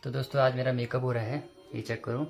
तो दोस्तों आज मेरा मेकअप हो रहा है, ये चेक करो।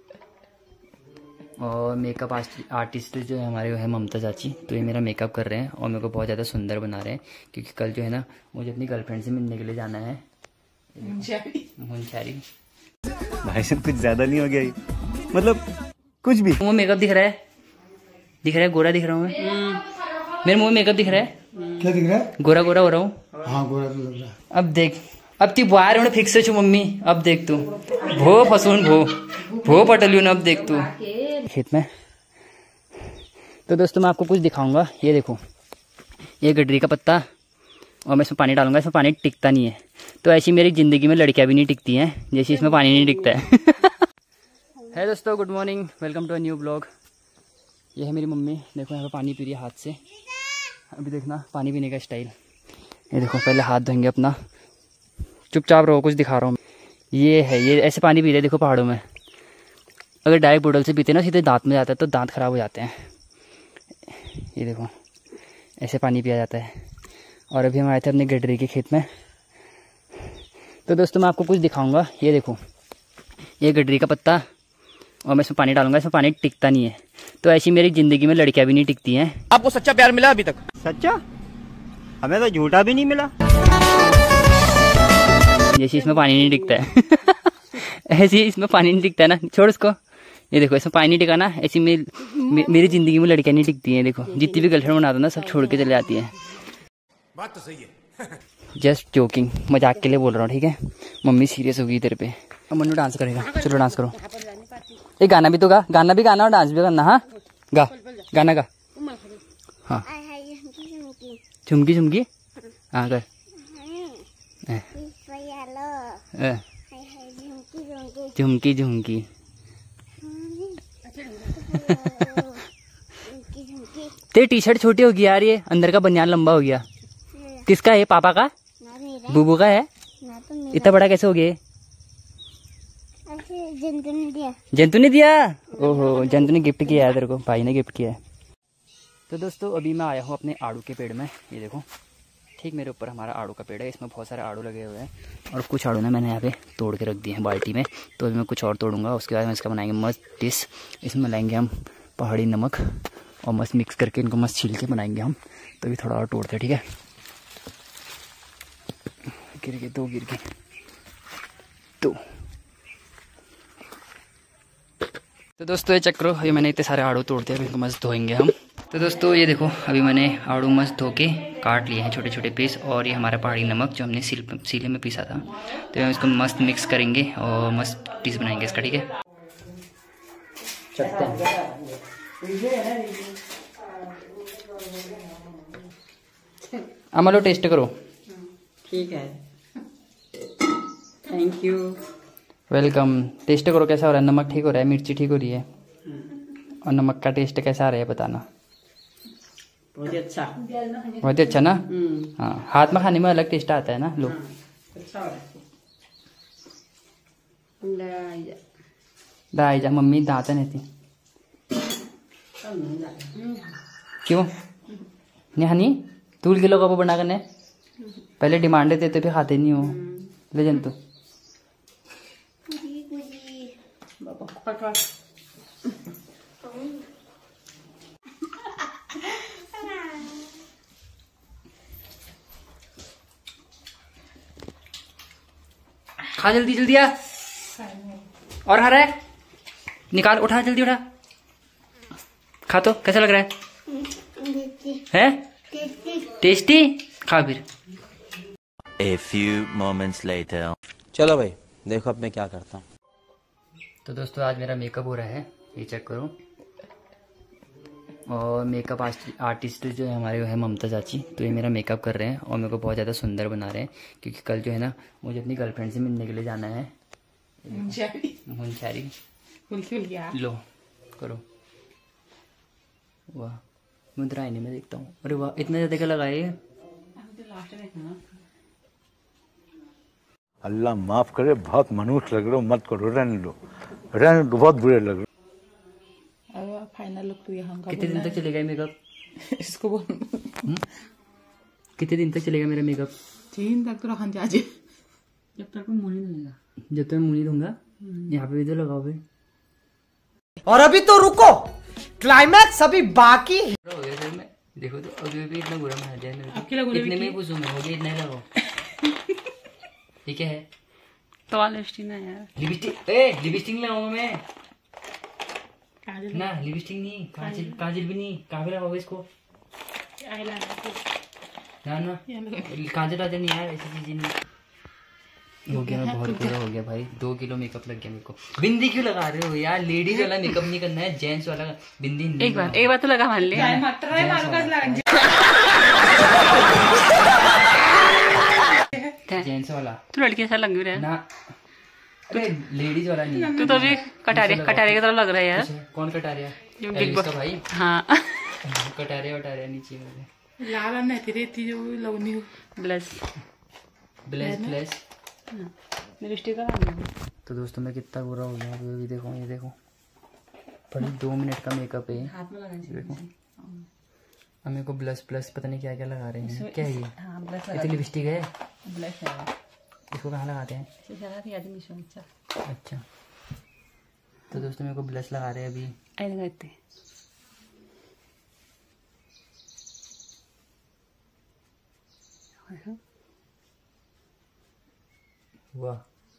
और मेकअप आर्टिस्ट जो है हमारे वो है ममता चाची, तो ये मेरा मेकअप कर रहे हैं और मेरे को बहुत ज़्यादा सुंदर बना रहे हैं क्योंकि कल जो है ना मुझे अपनी गर्लफ्रेंड से मिलने के लिए जाना है। मुंशारी भाई साहब कुछ ज़्यादा नहीं हो गया ये? मतलब कुछ भी मुँह मेकअप दिख रहा है, गोरा दिख रहा हूँ मैं। मेरे मुँह में मेकअप दिख रहा है। क्या दिख रहा है? गोरा गोरा हो रहा हूँ। हाँ गोरा तो लग रहा है। अब देख, अब ती बाहर में फिक्स छू मम्मी। अब देख तू भो फसून भो पटलून। अब देख तू खेत में। तो दोस्तों मैं आपको कुछ दिखाऊंगा। ये देखो, ये गडरी का पत्ता और मैं इसमें पानी डालूंगा। इसमें पानी टिकता नहीं है, तो ऐसी मेरी ज़िंदगी में लड़कियां भी नहीं टिकती हैं जैसे इसमें पानी नहीं टिकता है। है दोस्तों, good morning, welcome to a new blog. ये है मेरी मम्मी, देखो यहाँ पे पानी पी रही है हाथ से। अभी देखना पानी पीने का स्टाइल। ये देखो, पहले हाथ धोएंगे अपना। चुपचाप रहो, कुछ दिखा रहा हूँ। ये है, ये ऐसे पानी पी रहे देखो पहाड़ों में। अगर डायरेक्ट बोतल से पीते ना सीधे दांत में जाता है तो दांत खराब हो जाते हैं। ये देखो ऐसे पानी पिया जाता है। और अभी हम आए थे अपने गडरी के खेत में। तो दोस्तों मैं आपको कुछ दिखाऊंगा। ये देखो, ये गडरी का पत्ता और मैं इसमें पानी डालूंगा। इसमें पानी टिकता नहीं है, तो ऐसी मेरी ज़िंदगी में लड़कियां भी नहीं टिकती हैं। आपको सच्चा प्यार मिला अभी तक? सच्चा? हमें तो झूठा भी नहीं मिला। जैसे इसमें पानी नहीं टिकता है ऐसे इसमें पानी नहीं टिकता है ना, छोड़ इसको। ये देखो इसमें पानी नहीं टिका ना, ऐसी मेरी ज़िंदगी में लड़कियां नहीं टिकती हैं। देखो जितनी भी गर्लफ्रेंड बनाता ना सब छोड़ के चले जाती हैं। बात तो सही है। जस्ट जोकिंग, मजाक के लिए बोल रहा हूँ, ठीक है। मम्मी सीरियस होगी तेरे पे। अब मन्नू डांस करेगा, चलो डांस करो। एक गाना भी तो गा, गाना भी गाना और डांस भी करना। हाँ गा, गाना गा। हाँ झुमकी झुमकी, हाँ कर। झुमकी झुमकी। तेरी टी शर्ट छोटी होगी यार, ये अंदर का बनियान लंबा हो गया। किसका है? पापा का? बूबू का है? इतना बड़ा कैसे हो गया? जंतु ने दिया। ओहो, जंतु ने गिफ्ट किया है तेरे को, भाई ने गिफ्ट किया है। तो दोस्तों अभी मैं आया हूँ अपने आड़ू के पेड़ में। ये देखो ठीक मेरे ऊपर हमारा आड़ू का पेड़ है। इसमें बहुत सारे आड़ू लगे हुए हैं और कुछ आड़ू ना मैंने यहाँ पे तोड़ के रख दिए हैं बाल्टी में। तो अभी मैं कुछ और तोड़ूंगा, उसके बाद में इसका बनाएंगे मस्त डिश। इसमें लाएंगे हम पहाड़ी नमक और मस्त मिक्स करके इनको मस्त छील के बनाएंगे हम। तो अभी थोड़ा और तोड़ते हैं, ठीक है। गिर गए, दो गिर गए। तो दोस्तों ये चक्रो, अभी मैंने इतने सारे आड़ू तोड़ते हैं, इनको मस्त धोएंगे हम। तो दोस्तों ये देखो, अभी मैंने आड़ू मस्त धो के काट लिए हैं छोटे छोटे पीस। और ये हमारा पहाड़ी नमक जो हमने सीले में पीसा था, तो हम इसको मस्त मिक्स करेंगे और मस्त डिश बनाएंगे इसका, ठीक है। चलते हैं। अमलो टेस्ट करो। ठीक है, थैंक यू, वेलकम। टेस्ट करो कैसा हो रहा है। नमक ठीक हो रहा है, मिर्ची ठीक हो रही है, और नमक का टेस्ट कैसा आ रहा है बताना। बहुत ही अच्छा, बहुत ही अच्छा ना। हाँ, हाथ में खाने में अलग टेस्ट आता है ना। लो अच्छा हो रहा है। दाई जा मम्मी दांत नहीं थी क्यों नहीं हनी तूल किलो का वो बना करने पहले डिमांड देते फिर खाते नहीं हो। ले जंतु खा जल्दी जल्दी आ। और खा रहा है, निकाल, उठा जल्दी उठा। खा तो कैसा लग रहा है? टेस्टी। खा फिर। A few moments later. चलो भाई देखो अब मैं क्या करता हूँ। तो दोस्तों आज मेरा मेकअप हो रहा है, ये चेक करो। और मेकअप आर्टिस्ट जो है हमारे वो है ममता चाची, तो ये मेरा मेकअप कर रहे हैं और मेरे को बहुत ज़्यादा सुंदर बना रहे हैं क्योंकि कल जो है ना मुझे अपनी गर्लफ्रेंड से मिलने के लिए जाना है। मुंशारी लो करो। वाह मुद्रा नहीं मैं देखता हूँ। अरे वाह इतना ज़्यादा क्या लगाए। अल्लाह माफ करे, बहुत मनुष्य लग रहे हो, मत करो, रहने दो, बहुत बुरे लग रहे हो। फाइनल लुक तो यहाँ का। कितने दिन तक चलेगा मेकअप? इसको बोल। कितने दिन तक चलेगा मेरा मेकअप? 3 दिन तक तो रखन जाजे। जब तक मुंह नहीं धोएगा। जब तक मुंह नहीं धोऊंगा यहाँ पे भी तो लगाओ फिर। और अभी तो रुको, क्लाइमैक्स अभी बाकी है। हो गया सर मैं देखो तो अभी भी इतना बुरा बना दिया मेरे को। इतने में ही पूछूं मैं, हो गया इतना ही लगाओ। ये क्या है? तो लिपस्टिक ना यार, लिपस्टिक लगाऊंगा मैं ना, लिपस्टिक नहीं, काजल काजल भी नहीं। कहाँ पे लगाओगे इसको? ना ना काजल वाजल नहीं यार, ऐसी चीजें नहीं। हो गया मैं बहुत बुरा हो गया भाई, 2 किलो मेकअप लग गया मेरे को। बिंदी क्यों लगा रहे हो यार? लेडीज वाला मेकअप नहीं करना है, जेंट्स वाला बिंदी नहीं। एक बार तो लगा मान लिया। जेंट्स वाला तू लड़की ऐसा लग रहा है ना, अरे लेडीज वाला नहीं। तू तो अभी कटारे की तरह लग रहा है यार। कौन कटा रहा जो है? बिग बॉस का भाई हाँ। कटारे वटारे नीचे में लाल नहीं रहती जो लगनी हो। ब्लश ब्लेस लिपस्टिक का। तो दोस्तों मैं कितना बुरा हो गया अभी देखो, ये देखो बड़ी 2 मिनट का मेकअप है। हाथ में लगाई देखो अब मेरे को ब्लश प्लस पता नहीं क्या क्या लगा रहे हैं। क्या है ये? हाँ ब्लश ये तो लिपस्टिक है। ब्लश है इसको कहाँ लगाते हैं? अच्छा तो दोस्तों मेरे को ब्लश लगा रहे हैं अभी। आई लगाते वाह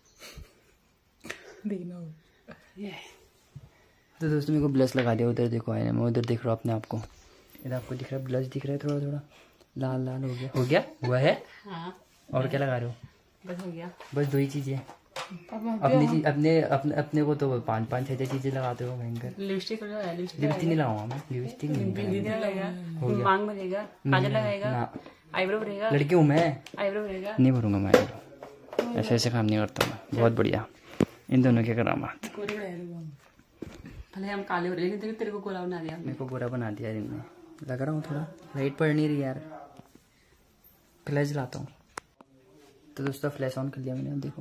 देखना ये तो दोस्तों मेरे को ब्लश लगा दिया। उधर देखो आईने में, उधर देख रहा हूँ अपने आप को। इधर आपको दिख रहा है ब्लश दिख रहा है, थोड़ा थोड़ा लाल लाल हो गया हुआ है। हाँ और क्या लगा रहे हो? बस हो गया। बस 2 ही चीजें। अपनी चीज अपने को तो 5-5 6 चीजें लगाते हो भयंकर। लिपस्टिक लिपस्टिक नहीं लगाऊंगा मैं, लिपस्टिक नहीं लगाऊंगा। मांग भरेगा, काजल लगाएगा, ना आईब्रो भरेगा, लड़की हूँ मैं, आईब्रो भरेगा। नहीं भरूंगा मैं आईब्रो। ऐसे ऐसे काम नहीं करता मैं। बहुत बढ़िया इन दोनों के करामात। भले हम काले हो रहे हैं, तेरे को गोरा बना दिया। मेरे को बुरा बना दिया इनने। लग रहा हूँ थोड़ा, लाइट पड़ नहीं रही यार। फ्लैश लाता हूँ। तो दोस्तों फ्लैश ऑन कर लिया मैंने, देखो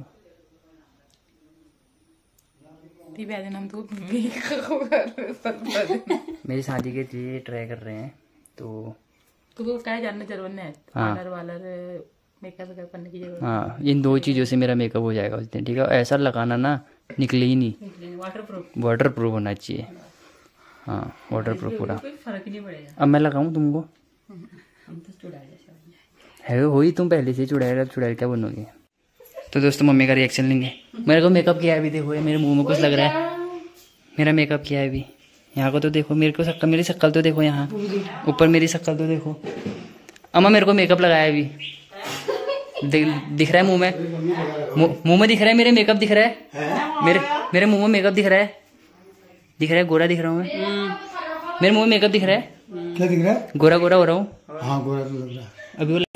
मेरी शादी के लिए ट्राई कर रहे हैं तो क्या जानना जरूर नहीं है। पार्लर वालर मेकअप करने की जरूरत। हाँ इन 2 चीज़ों से मेरा मेकअप हो जाएगा उस दिन, ठीक है? ऐसा लगाना ना निकले ही नहीं, वाटर प्रूफ होना चाहिए। हाँ वाटर प्रूफ पूरा। कोई फर्क ही नहीं पड़ेगा। अब मैं लगाऊं तुमको? हम तो चुड़ैल है हो ही तुम पहले से चुड़ैल, अब चुड़ैल क्या बनोगे? तो दोस्तों मम्मी का रिएक्शन लेंगे। मेरे को मेकअप किया है अभी, देखो मेरे मुंह में कुछ लग रहा है। मेरा मेकअप किया है अभी। यहाँ को तो देखो, मेरे को शक्ल, मेरी शक्ल तो देखो, यहाँ ऊपर मेरी शक्ल तो देखो। अम्मा मेरे को मेकअप लगाया अभी, दिख रहा है मुंह में, मुंह में दिख रहा है मेरे मेकअप दिख रहा है। मेरे मुंह में मेकअप दिख रहा है, गोरा दिख रहा हूँ मैं। मेरे मुंह में मेकअप दिख रहा है। क्या दिख रहा है? गोरा गोरा हो रहा हूँ। हाँ गोरा तो लग रहा है। अभी वो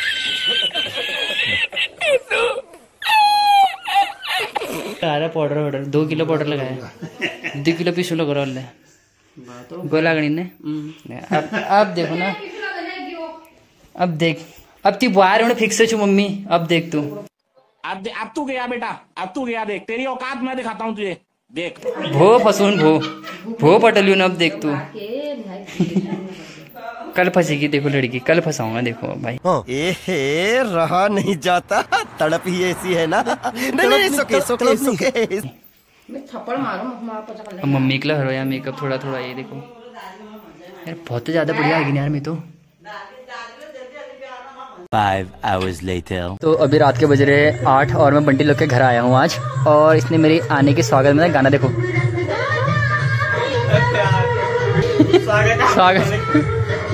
पाउडर 2 किलो पाउडर लगाया, 2 किलो पीस लग रहा है गोला गणी ने। अब देखो ना, अब देख, अब ती बाहर होने फिक्स छु मम्मी। अब देख तू, अब तू गया बेटा, अब तू गया। देख तेरी औकात मैं दिखाता हूँ तुझे, देख। भो फसून भो पटलून। अब देख तू कल फंसेगी, देखो लड़की, कल फंसाऊंगा देखो भाई। एहे रहा नहीं जाता, तड़प ही ऐसी है ना। नहीं सुके थप्पड़ मारो। अब मम्मी के लिए हरो यार मेकअप थोड़ा थोड़ा, ये देखो यार बहुत ज्यादा बढ़िया आएगी यार। मैं तो 5 hours later. तो अभी रात के बज रहे 8 और मैं बंटी लोग के घर आया हूँ आज, और इसने मेरी आने के स्वागत में गाना देखो। स्वागत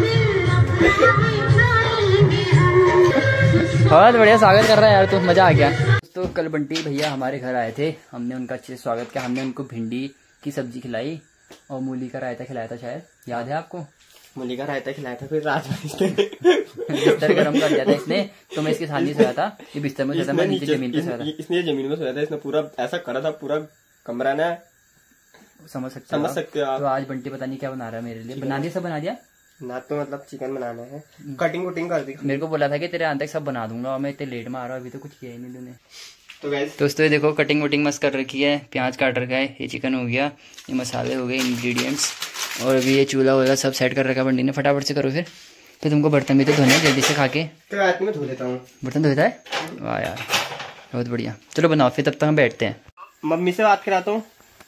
बहुत बढ़िया स्वागत कर रहा है यार तू, मजा आ गया। तो कल बंटी भैया हमारे घर आए थे, हमने उनका अच्छे से स्वागत किया। हमने उनको भिंडी की सब्जी खिलाई और मूली का रायता खिलाया था, शायद याद है आपको? मूली का रायता खिलाया था, फिर रात में बिस्तर गर्म कर दिया था इसने, तो मैं इसके साथ नहीं सोया था, ये बिस्तर में सोया था, मैं नीचे जमीन पे सोया था। इसने जमीन में सोया था, इसने पूरा ऐसा करा था, पूरा कमरा ना समझ सकते हो आप। तो आज बंटी पता नहीं क्या बना रहा है मेरे लिए। बना दिया, सब बना दिया ना, तो मतलब चिकन बनाना है, कटिंग वटिंग कर दी। मेरे को बोला था कि तेरे आने तक सब बना दूंगा, और मैं इतने लेट में आ रहा हूँ, अभी तो कुछ किया ही नहीं तूने। तो गाइस दोस्तों ये देखो कटिंग वटिंग मस्त कर रखी है, प्याज काट रखा है, ये चिकन हो गया, ये मसाले हो गए, इंग्रेडिएंट्स, और अभी ये चूल्हा वूल्हा सब सेट कर रखा है बंटी ने। फटाफट से करो फिर तुमको बर्तन भी तो धोने जल्दी से खा के। तो रात में धो लेता हूँ। बर्तन धोता है? वाह यार, बहुत बढ़िया, चलो बनाओ फिर, तब तक हम बैठते हैं। मम्मी से बात कराता हूँ।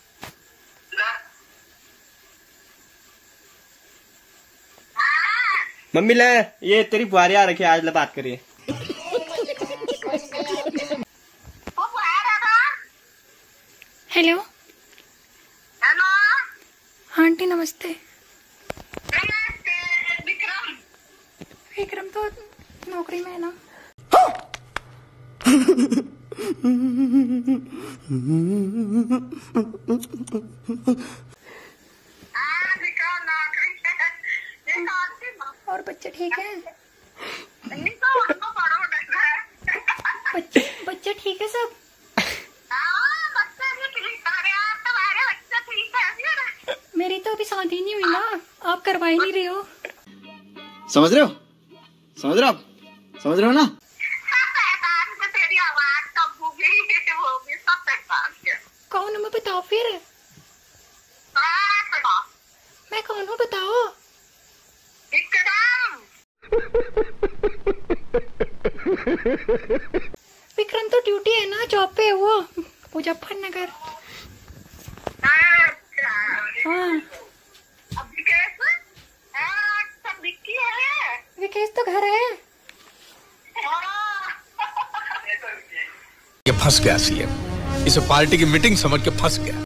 मम्मी ले, ये तेरी बुआरी आ रखी है, आज ले बात करिए। हेलो आंटी नमस्ते। विक्रम तो नौकरी में है ना। और बच्चे ठीक है? बच्चे ठीक है सब? मेरी तो अभी शादी नहीं हुई ना, आप करवा ही नहीं रहे हो। समझ रहे हो? समझ रहे हो आप? समझ रहे हो ना? कौन हूँ मैं बताओ फिर? मैं कौन हूँ बताओ? विक्रम तो ड्यूटी है ना, जॉब पे है वो, मुजफ्फरनगर। हाँ विकेश तो घर है। ये फंस गया सीएम, इसे पार्टी की मीटिंग समझ के फंस गया।